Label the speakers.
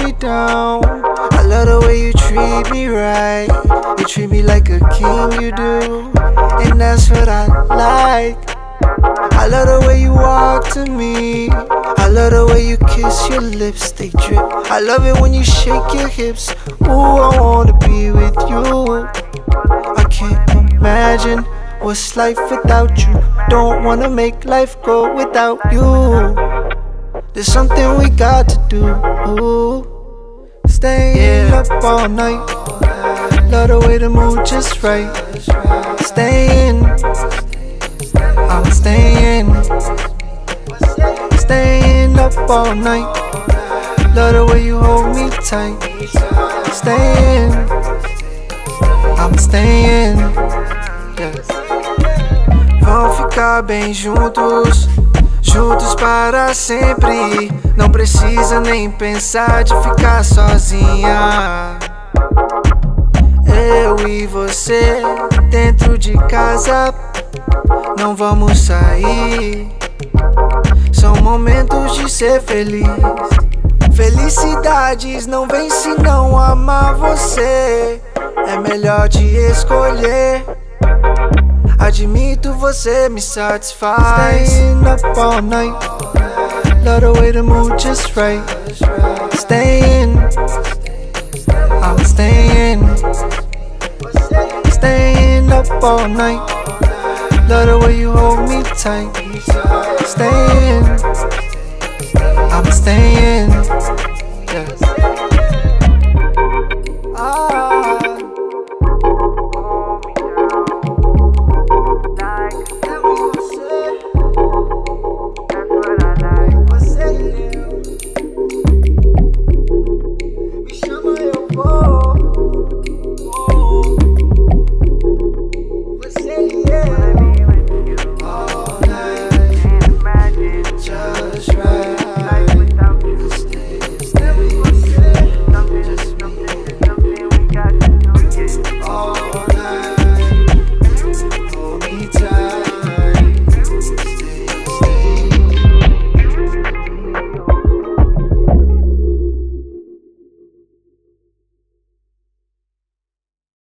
Speaker 1: me down. I love the way you treat me right. You treat me like a king, you do, and that's what I like. I love the way you walk to me. I love the way you kiss, your lips, they drip. I love it when you shake your hips. Ooh, I wanna be with you. I can't imagine what's life without you. Don't wanna make life go without you. There's something we got to do. Ooh. Staying up all night. Love the way the mood just right. Staying, I'm staying. Staying up all night. Love the way you hold me tight. Staying, I'm staying. Yes. Vamos ficar bem juntos, juntos para sempre. Não precisa nem pensar de ficar sozinha. Eu e você dentro de casa, não vamos sair. São momentos de ser feliz. Felicidades não vem se não amar você. É melhor te escolher. Admito, você me satisfaz. Staying up all night. Love the way the mood just right. Staying, I'm staying. Staying up all night. Love the way you hold me tight. Staying, I'm staying.